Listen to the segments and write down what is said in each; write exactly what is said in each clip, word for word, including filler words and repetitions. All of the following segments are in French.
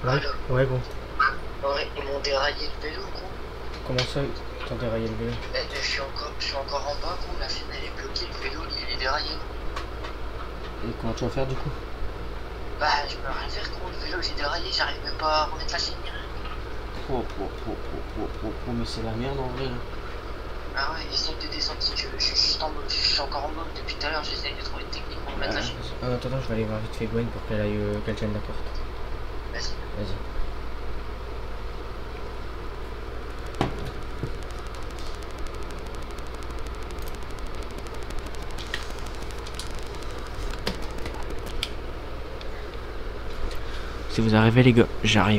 Ouais, Allô. ouais gros. Ouais, ils m'ont déraillé le vélo, gros. Comment ça, t'as déraillé le vélo? Eh, je suis encore, je suis encore en bas, gros. La chaîne elle est bloquée, le vélo il est déraillé. Et comment tu vas faire du coup? Bah, je peux rien faire, gros. Le vélo j'ai déraillé, j'arrive même pas à remettre la chaîne ni rien. Oh, oh, oh, oh, oh, oh, oh, mais c'est la merde en vrai là. Ah ouais, essaye de descendre si tu veux. Je suis juste en bas, je suis encore en bas. Depuis tout à l'heure, j'essaye de trouver une technique pour remettre Euh, la chaîne. euh, attends, attends, je vais aller voir vite fait Gwen pour qu'elle aille, euh, qu'elle tienne la porte. Vas-y. Vas-y. Si vous arrivez les gars, j'arrive.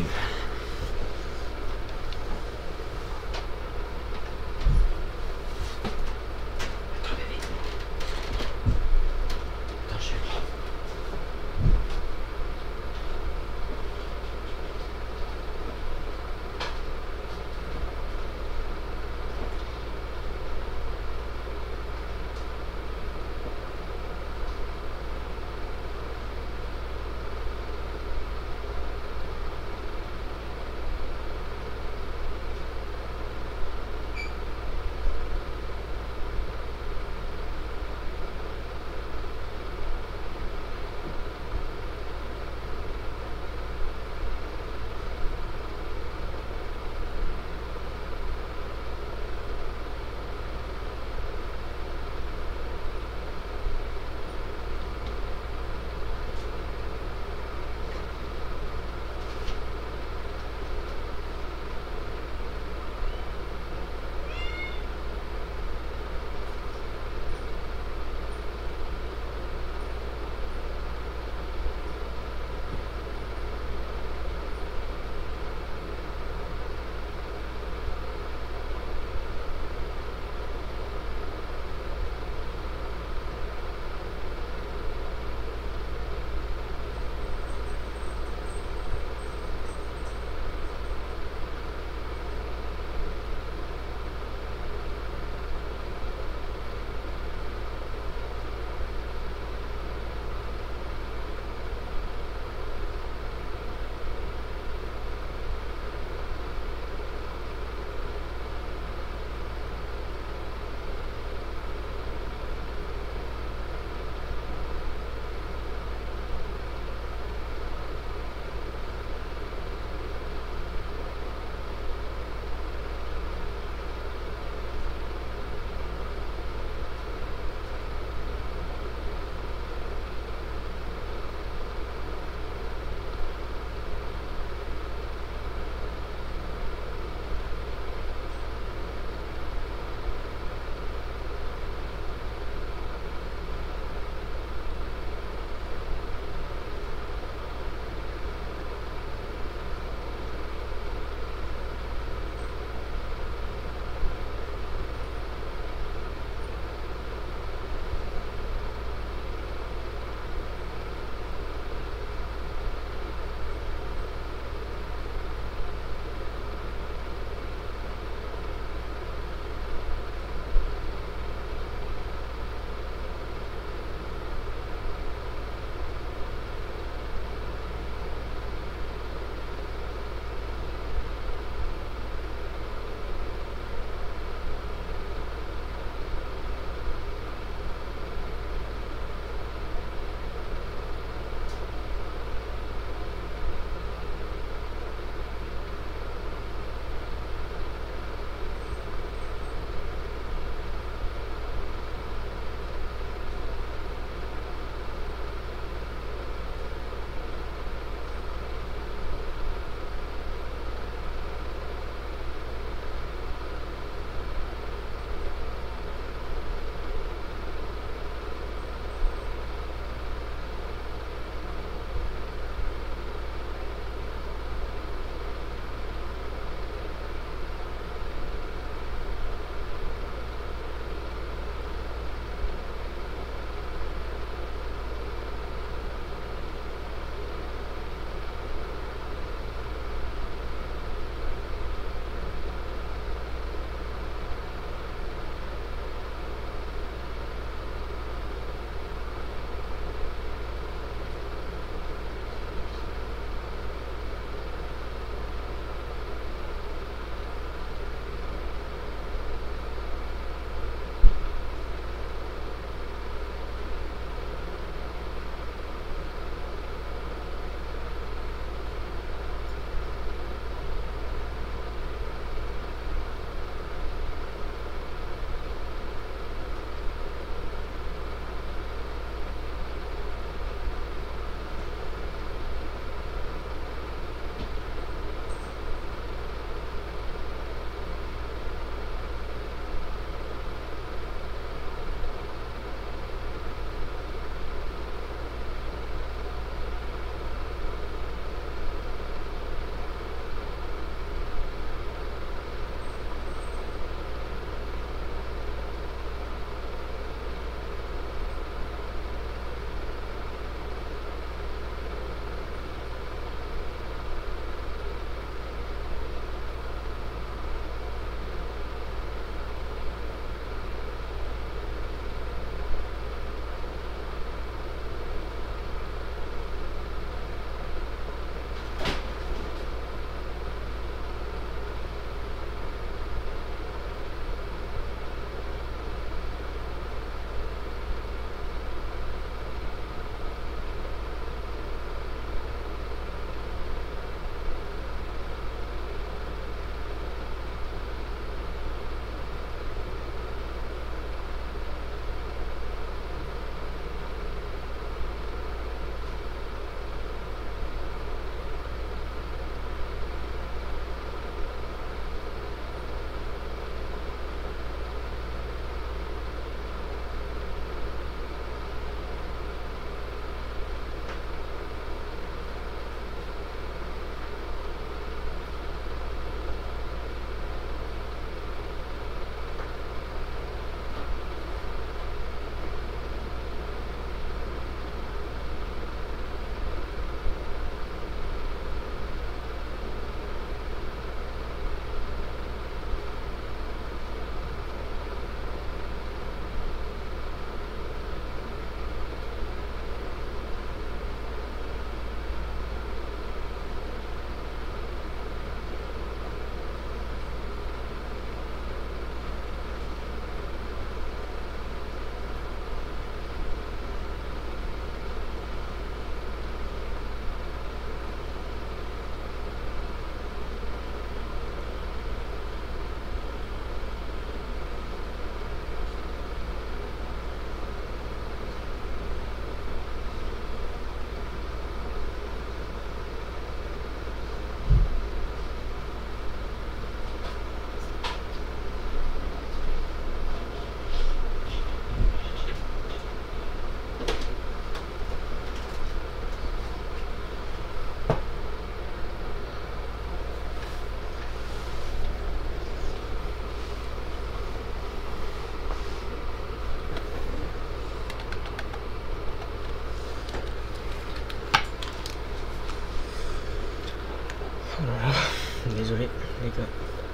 gars.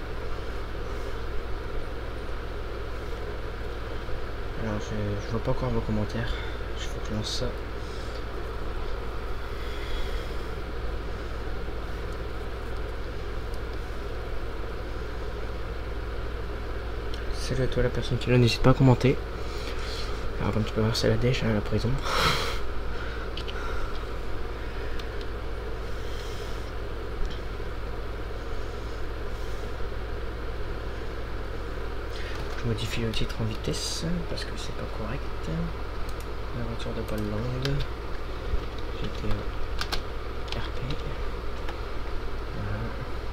Alors je, je vois pas encore vos commentaires. Il faut que je lance ça. Salut à toi la personne qui est là, n'hésite pas à commenter. Alors comme tu peux voir c'est la dèche, hein, la prison. Je modifie le titre en vitesse parce que c'est pas correct. L'aventure de Paul Land. G T A R P. Voilà.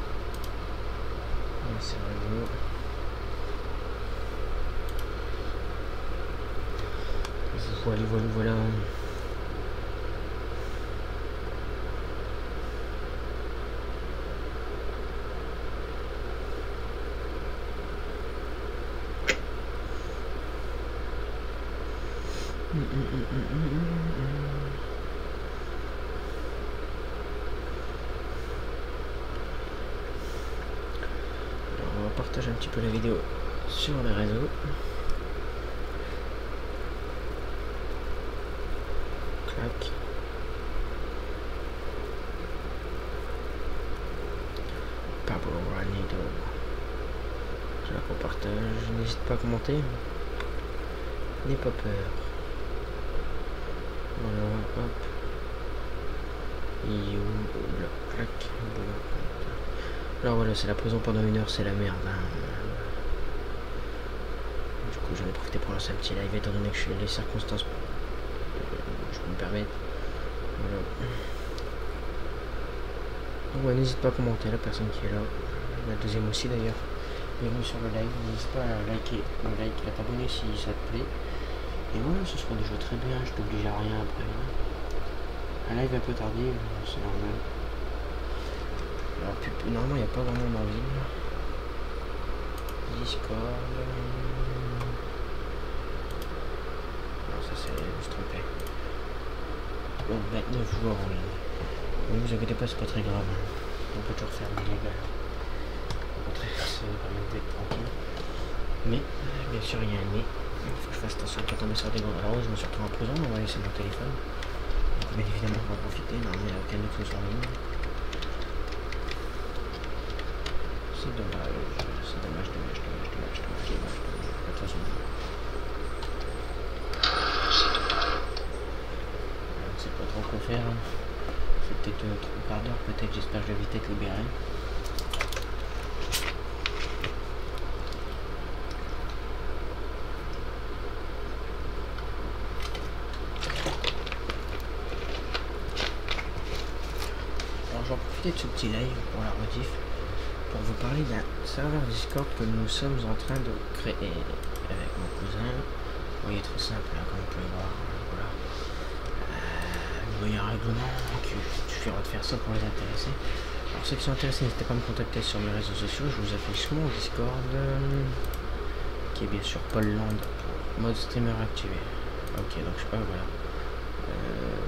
Voilà, c'est réseau. Voilà, voilà, voilà. Mm, mm, mm, mm, mm, mm. Alors, on va partager un petit peu la vidéo sur les réseaux. Clac. Pablo Ranido. Je la repartage. N'hésite pas à commenter. N'aie pas peur. Voilà, hop. You, là, clac. Alors voilà, c'est la prison pendant une heure, c'est la merde. Hein. Du coup, j'en ai profité pour lancer un petit live étant donné que je suis les circonstances. Je peux me permettre. Voilà. Donc ouais, n'hésite pas à commenter la personne qui est là. La deuxième aussi d'ailleurs. Bienvenue sur le live. N'hésite pas à liker, à like, à t'abonner si ça te plaît. Et voilà, ce sera déjà très bien. Je t'oblige à rien après. Un live un peu tardif, c'est normal. Alors, normalement, il n'y a pas vraiment d'envie. Discord. Non, ça c'est. Je me suis trompé. Donc vingt-neuf joueurs en ligne. Ne vous inquiétez pas, c'est pas très grave. On peut toujours faire illégal. Au contraire, ça va permettre d'être tranquille. Mais, bien sûr, il y a un nez. Il faut que je fasse attention à pas tomber sur des grands. Alors, je me suis retrouvé en prison, on va laisser mon téléphone. Donc, bien évidemment, on va en profiter. Normalement, il n'y a aucun autre en ligne. C'est dommage. C'est dommage, dommage, dommage, dommage, dommage, dommage, dommage. De toute façon. Je ne sais pas trop quoi faire. C'est peut-être euh, trois quarts d'heure, peut-être, j'espère que je vais vite être libéré. Alors j'en profite de ce petit live pour la rediff, pour vous parler d'un serveur Discord que nous sommes en train de créer avec mon cousin. Vous voyez, trop simple, hein, comme vous pouvez voir. Voilà. Il y a un règlement qui suffira de faire ça pour les intéresser. Alors ceux qui sont intéressés, n'hésitez pas à me contacter sur mes réseaux sociaux. Je vous affiche mon Discord euh, qui est bien sûr Paul Land pour mode streamer activé. Ok, donc je sais pas, voilà. Euh,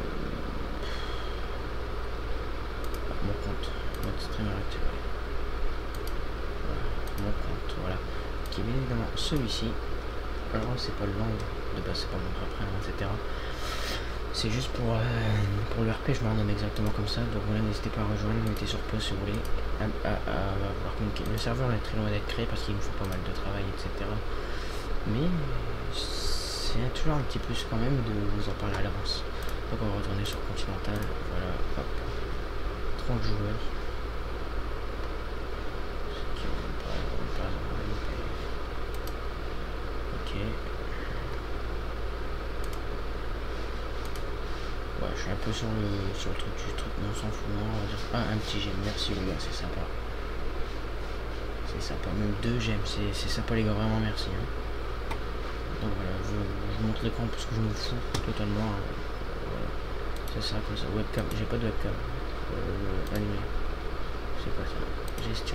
mon compte mode streamer activé. Voilà, mon compte, voilà. Qui est bien évidemment celui-ci. Alors c'est Paul Land, de base c'est pas mon propre prénom, et cetera. C'est juste pour, euh, pour le R P, je me renomme exactement comme ça. Donc voilà, n'hésitez pas à rejoindre, mettez sur pause si vous voulez. À, à, à, à pouvoir communiquer. Le serveur est très loin d'être créé parce qu'il nous faut pas mal de travail, et cetera. Mais c'est toujours un petit plus quand même de vous en parler à l'avance. Donc on va retourner sur Continental. Voilà, hop. trente joueurs. Ok. Ouais, je suis un peu sur le, sur le truc du truc, mais on s'en fout. Non, on va dire. Ah, un petit j'aime, merci les gars, c'est sympa. C'est sympa, même deux j'aime, c'est sympa les gars, vraiment merci. Hein. Donc voilà, je, je vous montre l'écran parce que je me fous totalement. Hein. Voilà. C'est ça, comme ça. Webcam, j'ai pas de webcam. Euh, animé. C'est quoi ça? Gestion.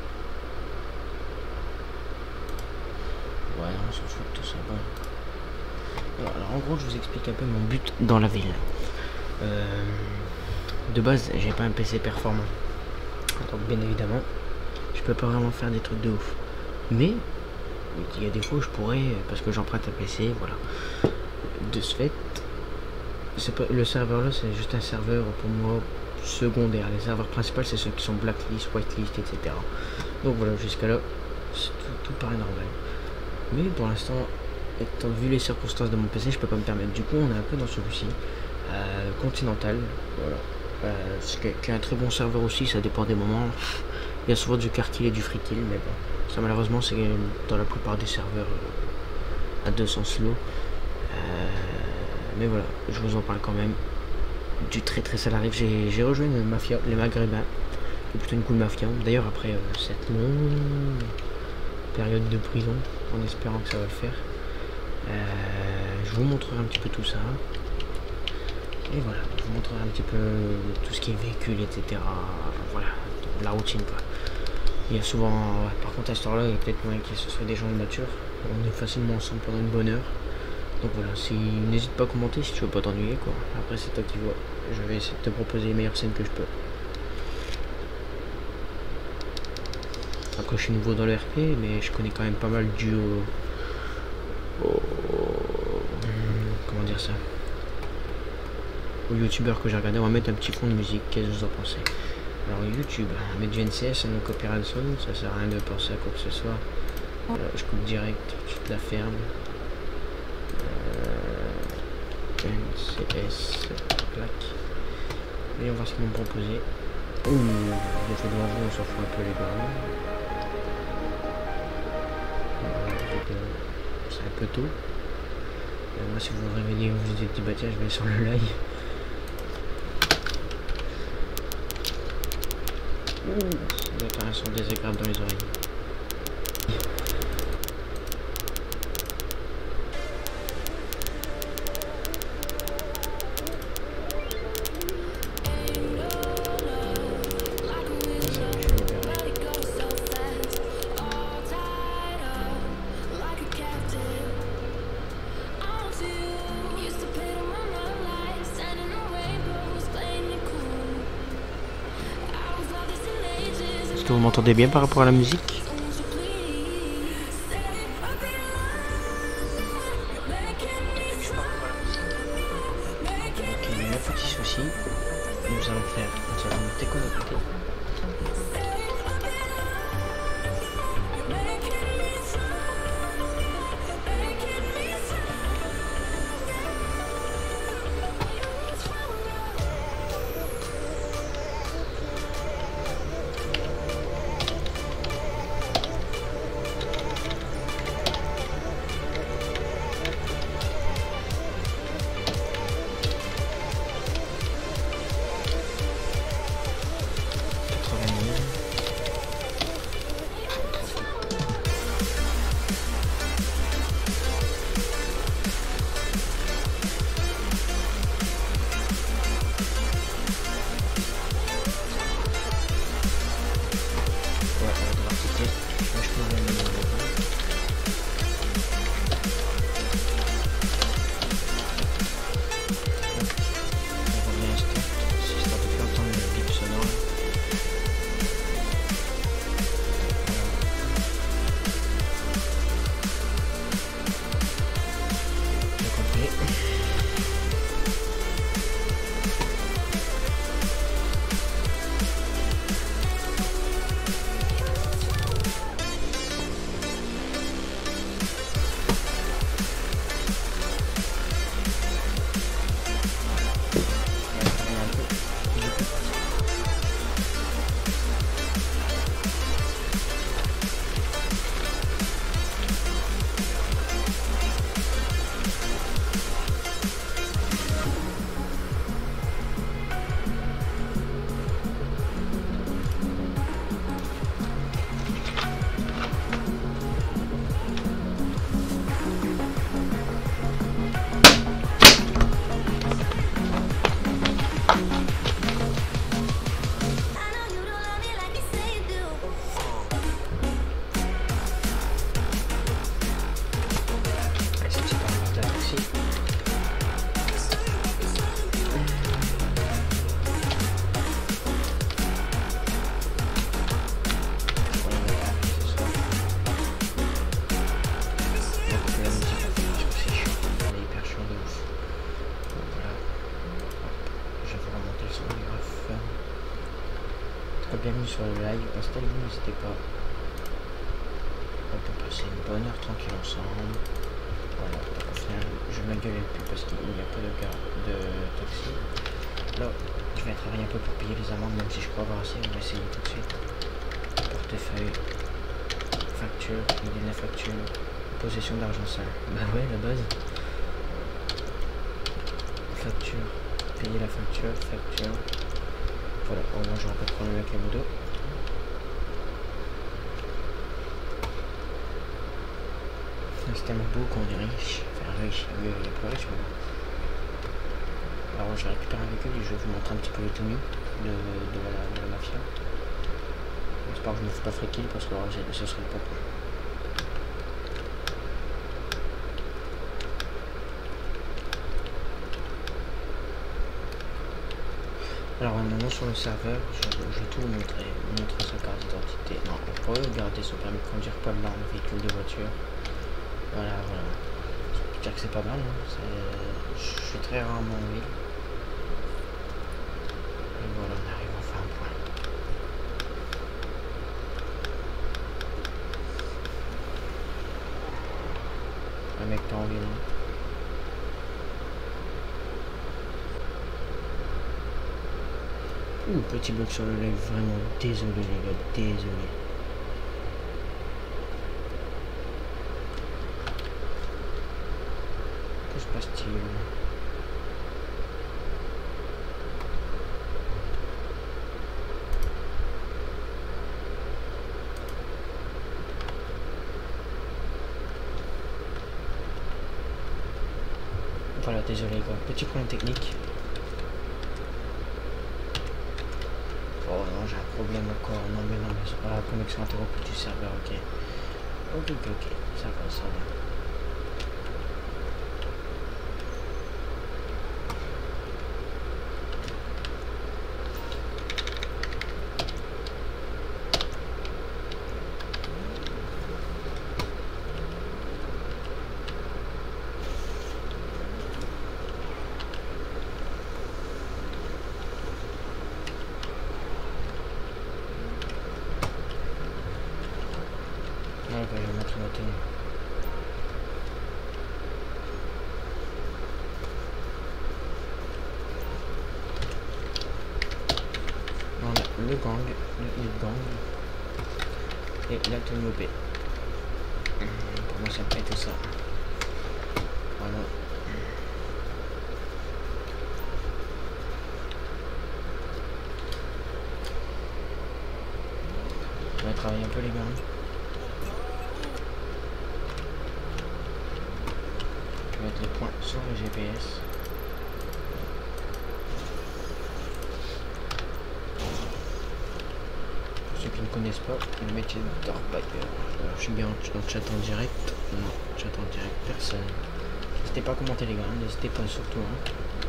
Ouais, non, on s'en fout de tout ça. Bon. Alors, alors, en gros, je vous explique un peu mon but dans la ville. Euh, de base, j'ai pas un P C performant. Donc, bien évidemment, je peux pas vraiment faire des trucs de ouf. Mais il y a des fois où je pourrais, parce que j'emprunte un P C, voilà. De ce fait, c'est pas, le serveur là c'est juste un serveur pour moi secondaire. Les serveurs principaux c'est ceux qui sont blacklist, whitelist, et cetera. Donc voilà, jusqu'à là, tout, tout paraît normal. Mais pour l'instant, étant vu les circonstances de mon P C, je peux pas me permettre. Du coup, on est un peu dans celui-ci, euh, Continental, voilà. Euh, qui est un très bon serveur aussi, ça dépend des moments. Il y a souvent du car kill et du free kill, mais bon, ça malheureusement c'est dans la plupart des serveurs euh, à deux cents slow. Euh, mais voilà, je vous en parle quand même du très très salarié. J'ai rejoint une mafia, les Maghrébins, c'est plutôt une cool mafia. D'ailleurs après euh, cette longue période de prison, en espérant que ça va le faire, euh, je vous montrerai un petit peu tout ça. Et voilà, je vous montrerai un petit peu tout ce qui est véhicule, et cetera. Voilà, la routine quoi. Il y a souvent, ouais, par contre à cette heure-là, il y a peut-être moyen que ce soit des gens immatures. On est facilement ensemble pendant une bonne heure. Donc voilà, si, n'hésite pas à commenter si tu veux pas t'ennuyer quoi. Après c'est toi qui vois. Je vais essayer de te proposer les meilleures scènes que je peux. Après je suis nouveau dans le R P, mais je connais quand même pas mal dû au... au... comment dire ça, aux youtubeurs que j'ai regardé. On va mettre un petit fond de musique, qu'est-ce que vous en pensez? Alors YouTube, mettre du N C S, un copyright zone, ça sert à rien de penser à quoi que ce soit. Euh, je coupe direct, tu te la fermes. Euh, N C S, plaque. Et on va voir ce qu'ils vont me proposer. Ouh, des fois devant vous, on s'en fout un peu les gars. C'est un peu tôt. Euh, moi si vous vous réveillez, vous vous dites bah tiens je vais sur le live. Ouh, ça doit faire un son désagréable dans les oreilles. Est-ce que vous m'entendez bien par rapport à la musique? Ok, il y a un petit souci. Nous allons faire, nous allons nous déconnecter. bienvenue sur le live. Installez-vous, n'hésitez pas. On peut passer une bonne heure tranquille ensemble. Voilà, donc au final, je ne m'engueule plus parce qu'il n'y a pas de cas de taxi. Là, je vais travailler un peu pour payer les amendes, même si je crois avoir assez. On va essayer tout de suite. Portefeuille, facture, idée de la facture, possession d'argent sale. Bah ouais, la base. Facture, payer la facture, facture. Voilà, au moins j'aurai pas de problème avec les modos. C'est tellement beau qu'on est riche. Enfin riche, il y a plus riche mais bon. Alors je récupère un véhicule et je vais vous montrer un petit peu les tenues de, de, la, de la mafia. J'espère que je ne me fais pas friquer parce que alors, ce serait pas cool. Alors maintenant sur le serveur, je, je vais tout vous montrer, vous montrer sa carte d'identité. Non, on peut garder son permis de conduire, pas de l'arme, véhicule de voiture. Voilà, voilà. Je peux dire que c'est pas mal, hein. Je suis très rarement en ville. Et voilà, on arrive enfin à un point. Un mec t'es en ville, hein. Ouh, petit bug sur le live, vraiment désolé les gars, désolé. Que se passe-t-il? Voilà, désolé les gars, petit problème technique. Oh non, j'ai un problème encore. Non, mais non, mais c'est pas la connexion interrompue du serveur, ok. Ok, ok, ok. Ça va, ça va. Ouais, bah, je vais montrer ma tenue. On a le gang, le hit gang et la tenue O P. Pour moi, ça me fait tout ça. Voilà. On va travailler un peu les gangs. Mettre les points sur le G P S. Pour ceux qui ne connaissent pas, le métier de Darkbiker. Je suis bien en chat en direct. Non, chat en direct, personne. N'hésitez pas à commenter les gars, n'hésitez pas surtout. Hein.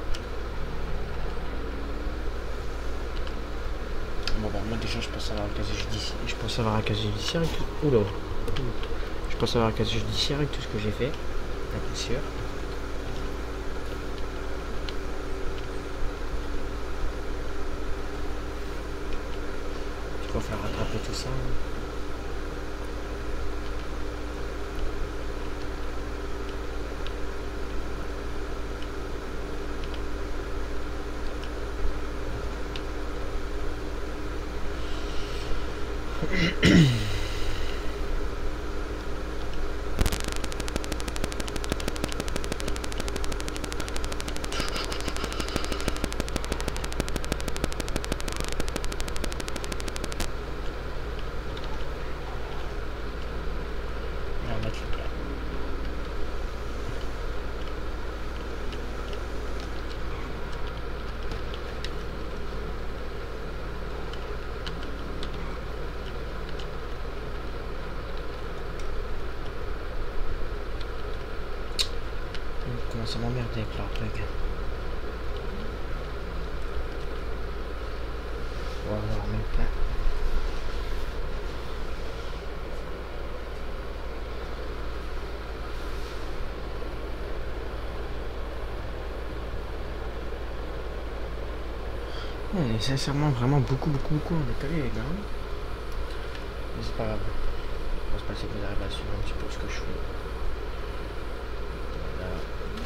Bon bah moi déjà je pense avoir un casier judiciaire. Je pense avoir un casier judiciaire et tout. Oula. Je pense avoir un casier judiciaire avec tout ce que j'ai fait. La poussière. Je vais faire rattraper tout ça. Ça m'emmerde avec leur bug. On va voir même plein. On est sincèrement vraiment beaucoup, beaucoup, beaucoup en décalé, les gars. Mais c'est pas grave. On va se passer que vous arrivez à suivre un petit peu ce que je fais. Voilà.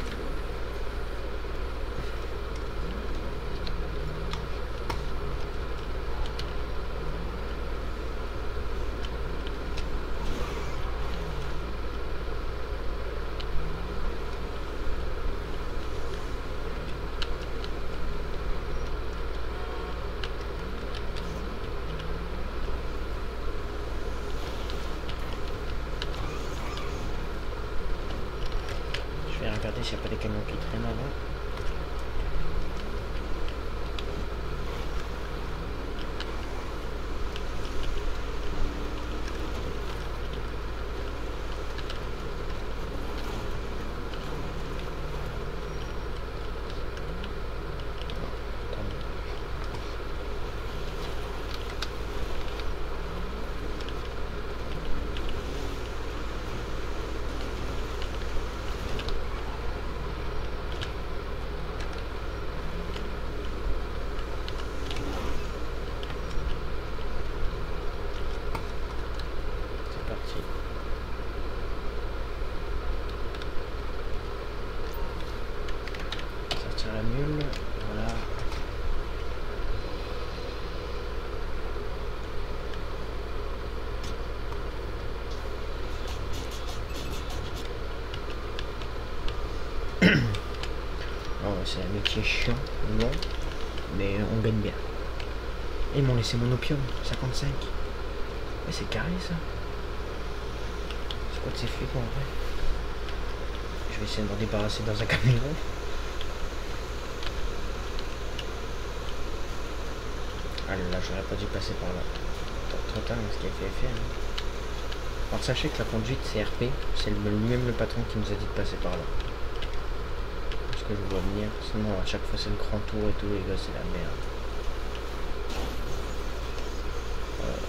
Je vais regarder s'il n'y a pas des camions qui traînent avant. Sortir la mule, voilà. Oh, c'est un métier chiant, long, mais on gagne bien. Et ils m'ont laissé mon opium, cinquante-cinq. Mais c'est carré ça. C'est quoi de ces flics en vrai? Je vais essayer de m'en débarrasser dans un camion. Ah là, j'aurais pas dû passer par là. Trop tard, ce qui a fait effet. Hein. Alors sachez que la conduite c'est R P, c'est lui-même le patron qui nous a dit de passer par là. Parce que je vois venir, sinon à chaque fois c'est le grand tour et tout, les gars, c'est la merde. Euh...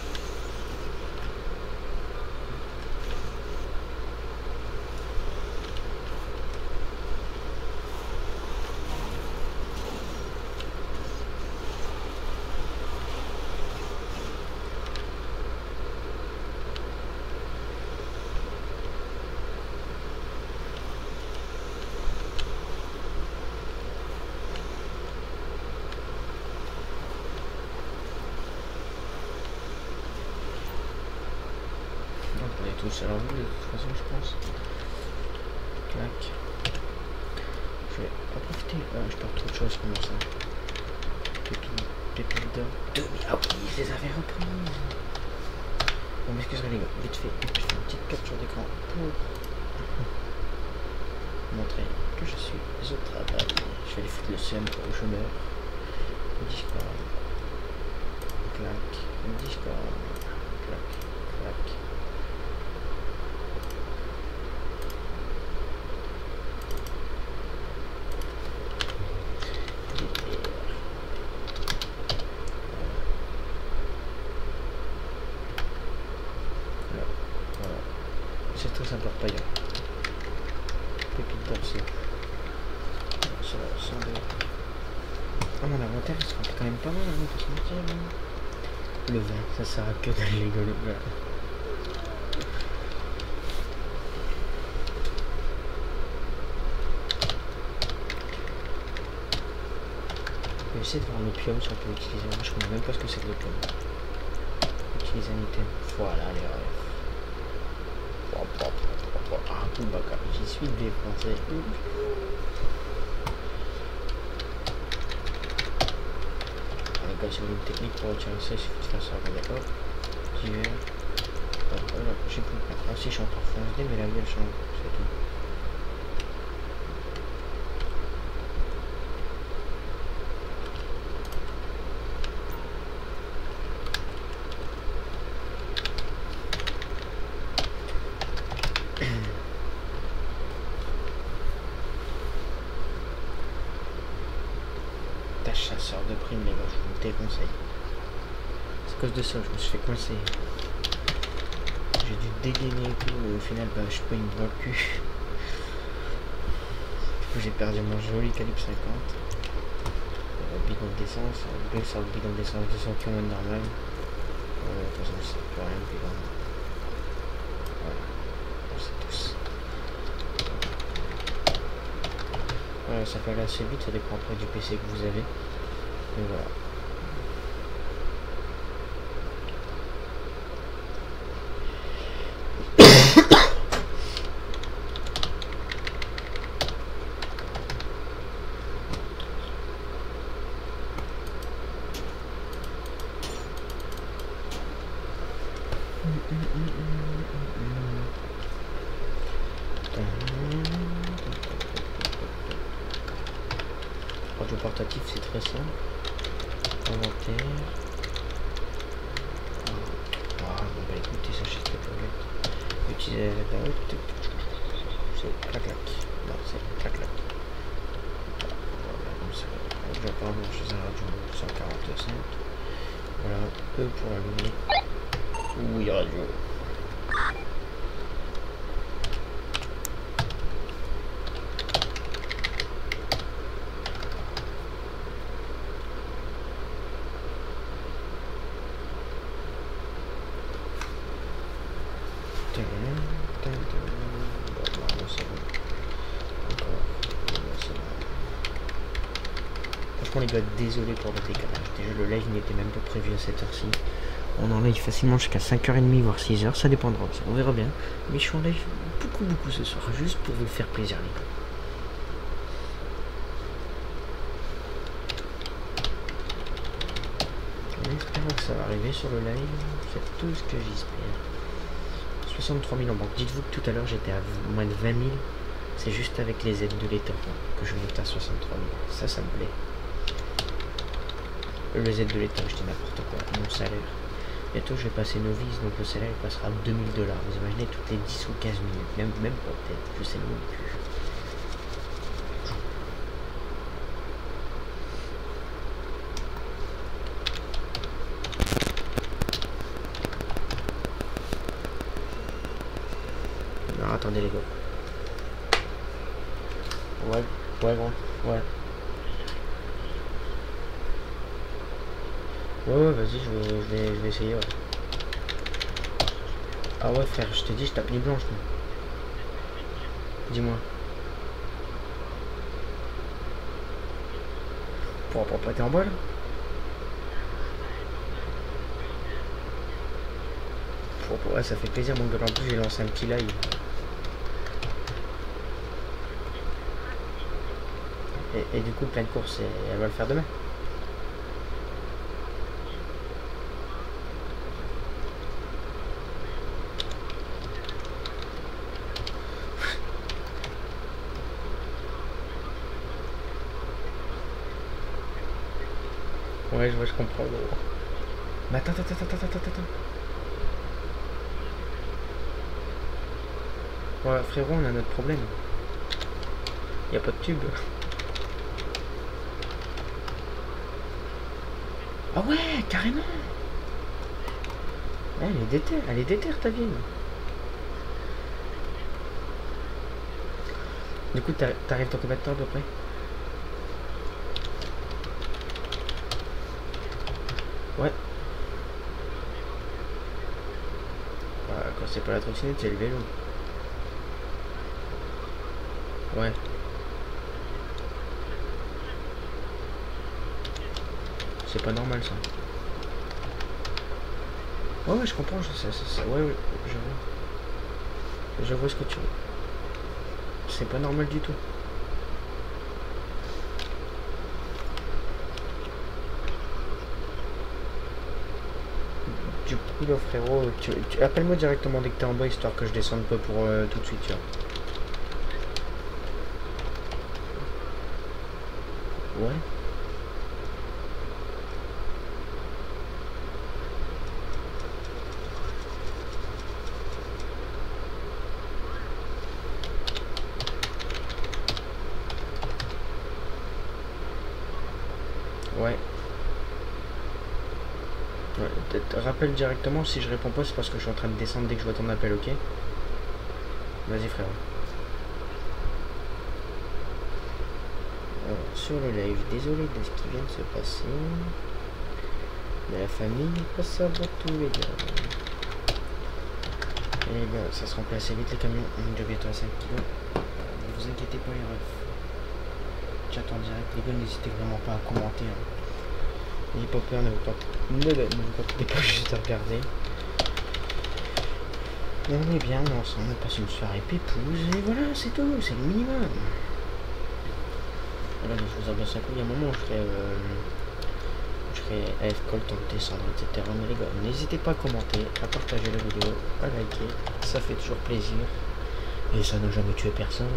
On est tous à la rue de toute façon, je pense. Clac. Je vais pas profiter. Ah, je perds trop de choses comme ça. Pépite, pépite d'or. Ah oui, je les avais reprises. Bon, m'excuserez les gars, vite fait. Je fais une petite capture d'écran pour montrer que je suis au travail. Je vais les foutre le seum où je meurs. Discord. Clac. Discord. Clac. Clac. C'est très sympa, paillant. Pépite d'orcet. Ça va, cent deux. Ah, mon inventaire, il se remplit quand même pas mal, hein, faut se mentir. Hein. Le vin, ça sert à que d'aller rigoler. Le vin. Je vais essayer de voir l'opium si on peut l'utiliser. Moi, je connais même pas ce que c'est que l'opium. Utiliser un item. Voilà, les rêves. Ah, tout bacard, j'y suis des français. Les gars, c'est une technique pour retirer ça, il suffit de faire ça, d'accord? Divers. Voilà, j'ai plus. Ah, si, je suis encore foncé, mais la vie elle change, c'est tout. Chasseur de primes, les gars, je vous le déconseille. C'est à cause de ça que je me suis fait coincer. J'ai dû dégainer et tout, et au final, bah, je peux une dans le cul. Du coup, j'ai perdu mon joli calibre cinquante. Euh, bite bidon d'essence, le sur le bidon d'essence deux cents kilomètres normal. Euh, de toute façon, ça peut rien, le bidon. Voilà, on sait tous. Voilà, ça peut aller assez vite, ça dépend après du P C que vous avez. Mais voilà. Radio portatif, c'est très simple. Inventaire. Ah, bon bah écoutez, ça achète pas de utiliser la route. C'est clac clac. Non, c'est clac clac. Voilà, comme ça. Je vais pas brancher un radio cent quarante-cinq. Voilà, E pour allumer. Oui, radio. Franchement les gars, désolé pour le décalage. Déjà le live n'était même pas prévu à cette heure-ci. On en live facilement jusqu'à cinq heures trente voire six heures, ça dépendra, on verra bien. Mais je suis en live beaucoup beaucoup ce soir, juste pour vous faire plaisir les gars. En espérant que ça va arriver sur le live, c'est tout ce que j'espère. soixante-trois mille en banque. Dites-vous que tout à l'heure j'étais à moins de vingt mille. C'est juste avec les aides de l'État que je monte à soixante-trois mille. Ça, ça me plaît. Les aides de l'État, je dis n'importe quoi. Mon salaire. Bientôt je vais passer novice, donc le salaire il passera à deux mille dollars. Vous imaginez toutes les dix ou quinze minutes. Même, même pas peut-être. Je sais même plus. Non, attendez les gars. Ouais, ouais, bon, ouais. Ouais, ouais, vas-y, je vais, je, vais, je vais essayer, ouais. Ah ouais, frère, je t'ai dit, je tape les blanches, moi. Dis-moi. Pour pas péter en bas, là. Pour, pour, ouais, ça fait plaisir, mon gars. En plus, j'ai lancé un petit live. Et, et du coup, plein de courses, elle va le faire demain. Ouais, je vois, je comprends. Mais attends, attends, attends, attends, attends, attends. Ouais, frérot, on a notre problème. Y a pas de tube. Ah ouais, carrément. Ouais, elle est déterre, elle est déterre ta ville. Du coup, t'arrives dans combien de temps à peu près? Ouais. Bah, quand c'est pas la trottinette, c'est le vélo. Ouais. C'est pas normal ça. Ouais, ouais, je comprends. Je, ça, ça, ça, ouais, ouais, je vois. Je vois ce que tu veux. C'est pas normal du tout. Du coup, là, frérot, tu, tu appelle-moi directement dès que t'es en bas, histoire que je descende pas pour euh, tout de suite, tu vois. Ouais. Ouais. Ouais, rappelle directement, si je réponds pas, c'est parce que je suis en train de descendre dès que je vois ton appel, ok? Vas-y, frère. Alors, sur le live, désolé de ce qui vient de se passer. Mais la famille passe avant tout, les gars. Et les gars, ça se remplace vite les camions. On est déjà bientôt à cinq kilos. Ne vous inquiétez pas, les refs. Chat en direct, les gars, n'hésitez vraiment pas à commenter. Hein. N'ayez pas peur, ne vous pas, ne, ne vous pas, pas juste à regarder. Et on est bien, on est ensemble, on passe une soirée pépouse. Et voilà, c'est tout, c'est le minimum. Voilà, je vous abaisse un coup. Il y a un moment où je ferai, euh, je ferai A F Colt en descendre, et cetera. Mais les gars, n'hésitez pas à commenter, à partager la vidéo, à liker. Ça fait toujours plaisir. Et ça n'a jamais tué personne.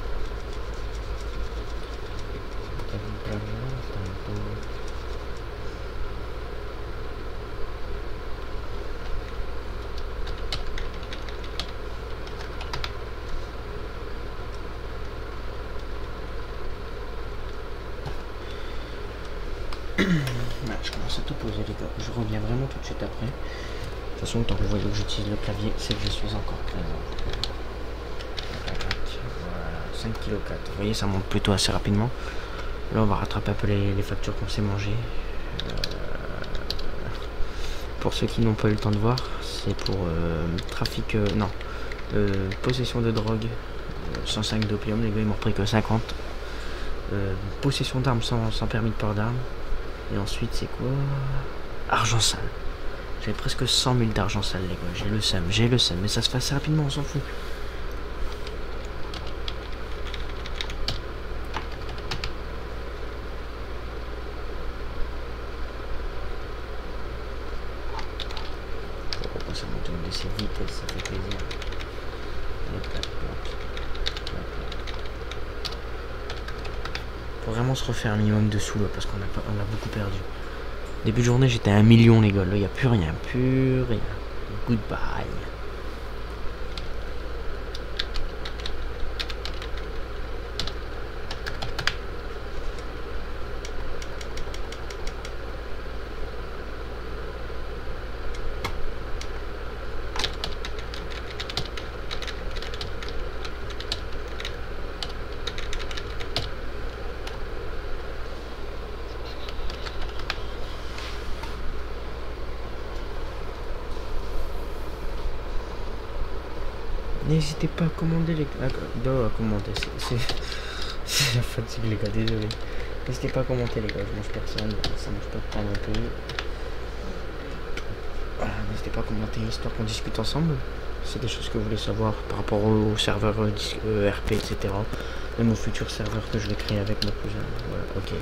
Voilà, je commence à tout poser les gars, je reviens vraiment tout de suite après. De toute façon, tant que vous voyez que j'utilise le clavier, c'est que je suis encore présent. Voilà, cinq virgule quatre kilos. Vous voyez, ça monte plutôt assez rapidement. Là, on va rattraper un peu les, les factures qu'on s'est mangées. Euh, pour ceux qui n'ont pas eu le temps de voir, c'est pour euh, trafic, euh, non, euh, possession de drogue, euh, cent cinq d'opium, les gars ils m'ont repris que cinquante. Euh, possession d'armes sans, sans permis de port d'armes. Et ensuite, c'est quoi? Argent sale. J'ai presque cent mille d'argent sale, les gars. J'ai le seum, j'ai le seum. Mais ça se fait assez rapidement, on s'en fout. Pourquoi ça monte de ces vitesses, ça fait plaisir. Hop là, hop. Faut vraiment se refaire un minimum de sous là, parce qu'on a, pas, on a beaucoup perdu. Début de journée, j'étais à un million, les gars. Là, il n'y a plus rien, plus rien. Goodbye. N'hésitez pas à commander les gars. Non, à commenter. C'est la fatigue les gars, désolé. N'hésitez pas à commenter les gars, je mange personne, ça mange pas de pain non plus. Voilà, n'hésitez pas à commenter histoire qu'on discute ensemble. C'est des choses que vous voulez savoir par rapport au serveur euh, R P, et cetera. Même au futur serveur que je vais créer avec mon cousin. Voilà, ok.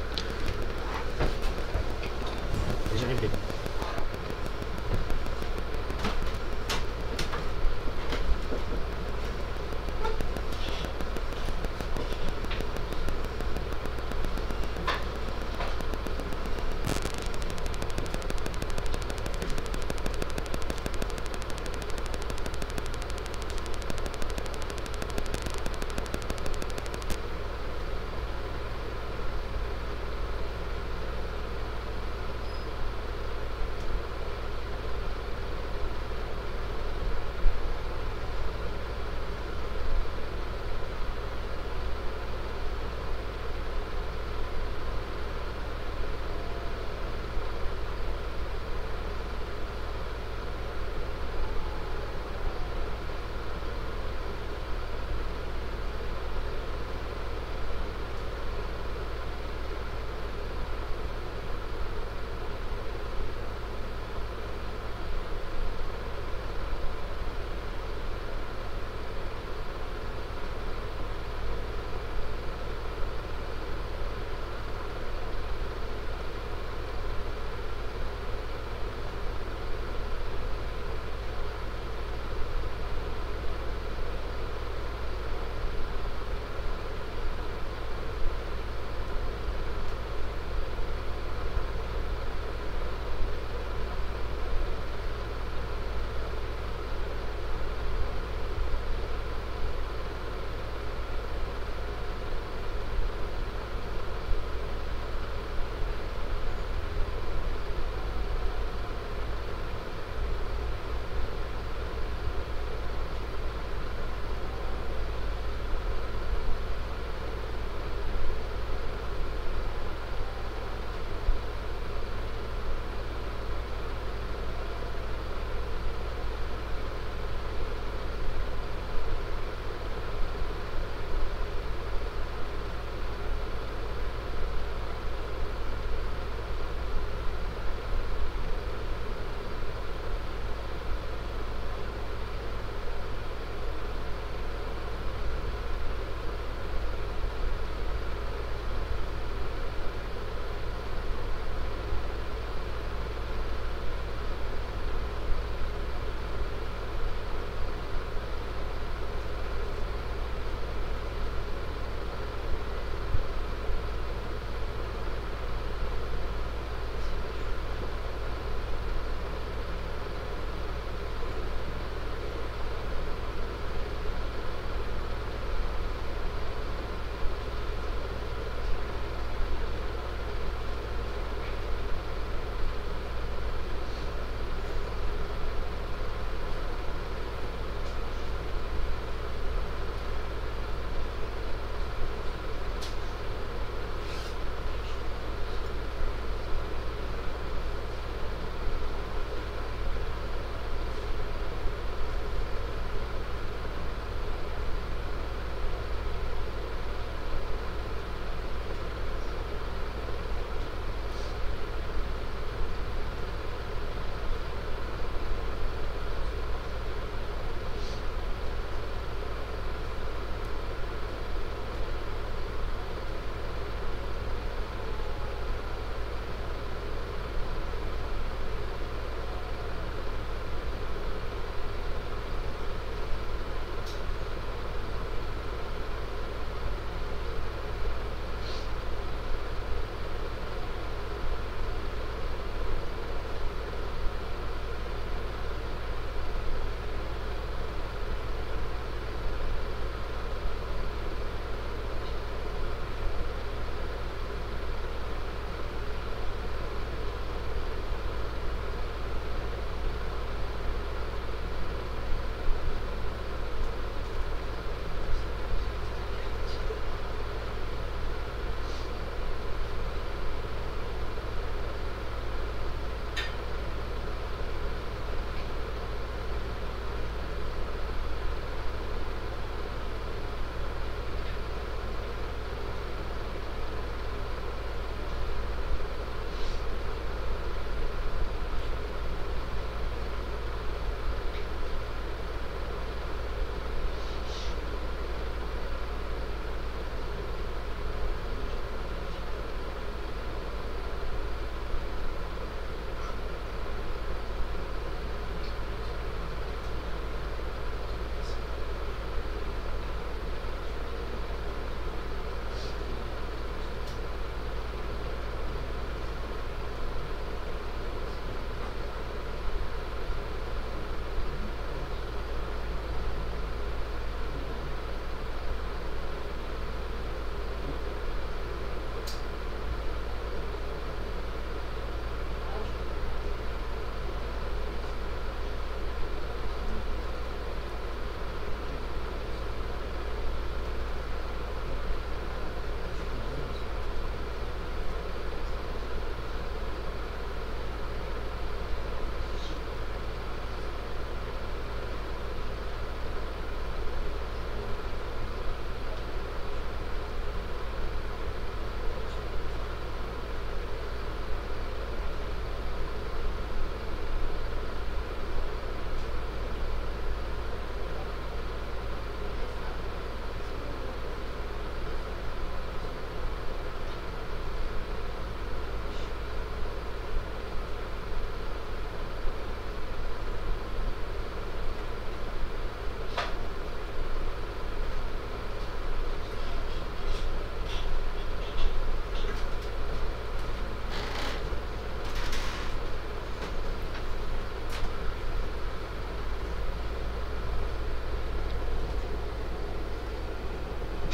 J'arrive les gars.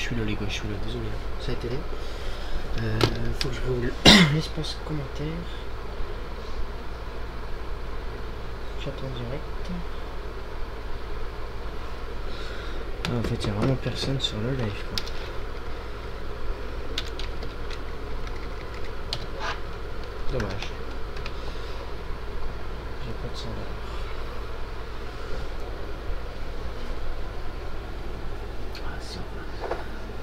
suis là les gars, je suis là, désolé. Ça a été là. Euh, faut que je roule l'espace commentaire. Chat en direct. Ah, en fait, il n'y a vraiment personne sur le live quoi. Dommage. J'ai pas de cent dollars. Ah, si on va.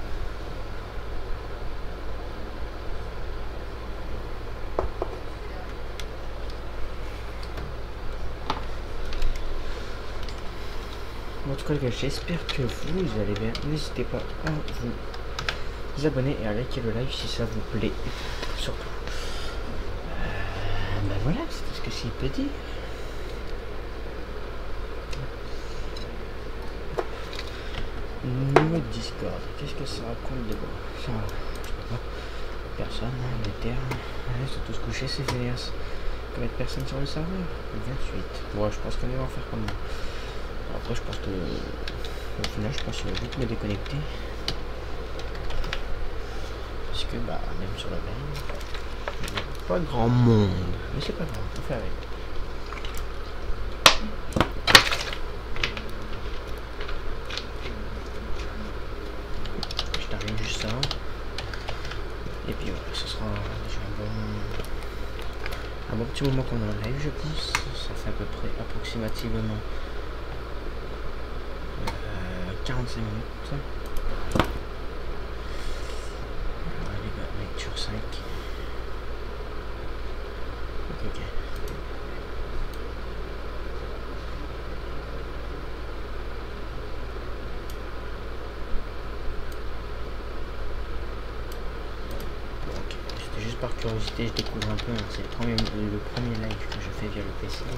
En tout cas, les gars, j'espère que vous allez bien. N'hésitez pas à vous abonner et à liker le live si ça vous plaît. Surtout. Euh, ben voilà, c'est tout ce que c'est peut dire. Niveau Discord, qu'est-ce que ça raconte de bon? Ça, je sais pas. Personne, hein, les terres. Ils sont tous couchés, c'est Phineas. Combien de personnes sur le serveur? vingt-huit. Bon, je pense qu'on va en faire comme moi. Après, je pense que au final, je pense qu'il va vite me déconnecter. Parce que, bah, même sur la veille, il n'y a pas grand monde. Mais c'est pas grave, on fait avec. Je termine juste ça. Et puis voilà, ce sera déjà un bon, un bon petit moment qu'on est en live, je pense. Ça fait à peu près approximativement euh, quarante-cinq minutes. Alors, les gars, lecture cinq. Ok, ok. Juste par curiosité, je découvre un peu, hein. C'est le premier, le premier live que je fais via le P C.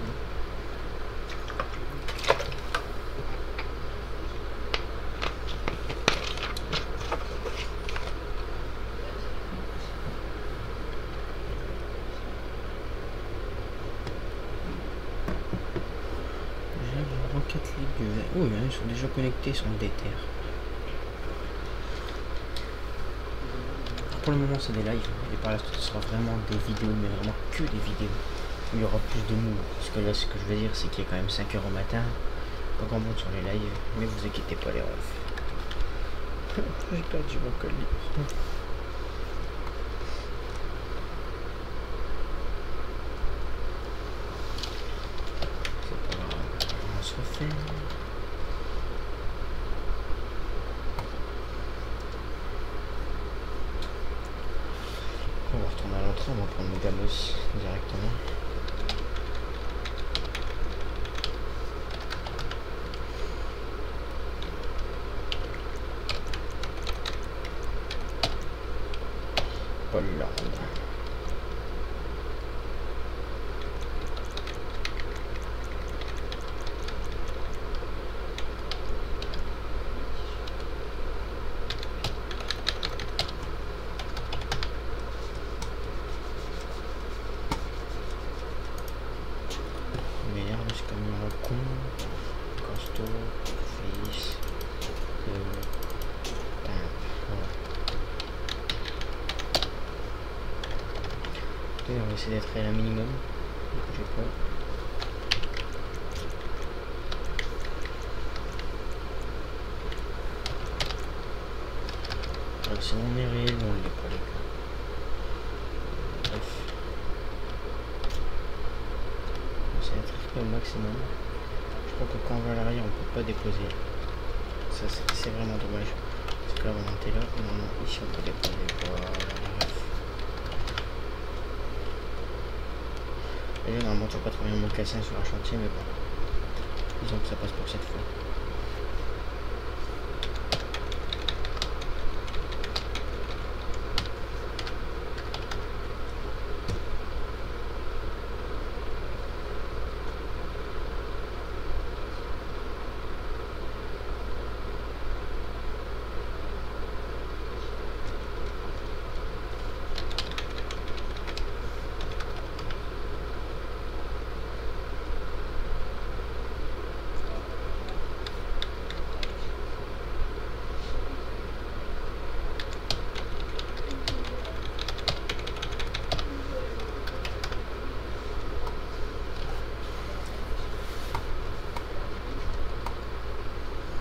J'ai une Rocket League. Oh, il y en a, ils sont déjà connectés, ils sont déter. Pour le moment c'est des lives et par la suite ce sera vraiment des vidéos, mais vraiment que des vidéos où il y aura plus de mots. Parce que là ce que je veux dire c'est qu'il y a quand même cinq heures au matin, pas grand monde sur les lives, mais vous inquiétez pas les refs. J'ai perdu mon colis. C'est pas grave, on se refait. On va retourner à l'entrée, on va prendre le gamos directement. Hollande. On va essayer d'être à un minimum. Je sais pas. Alors, sinon on est réel, on l'est pas les gars. Bref. On essaie d'être au maximum. Je crois que quand on va à l'arrière on peut pas déposer. Ça c'est vraiment dommage. Parce que là on était là. Non, non, ici on peut déposer. Voilà. Et là, normalement, tu vas pas trouver un mot cassin sur un chantier, mais bon. Disons que ça passe pour cette fois.